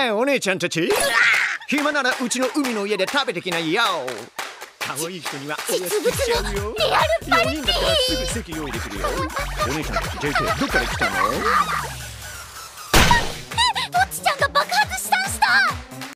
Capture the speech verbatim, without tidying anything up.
えお姉ちゃんたち、暇ならうちの海の家で食べてきなよ。可愛い人にはお安くしちゃうよ。 リアルパリピよにんだったらすぐ席用意できるよ。お姉ちゃんたち ジェーケー どっから来たの？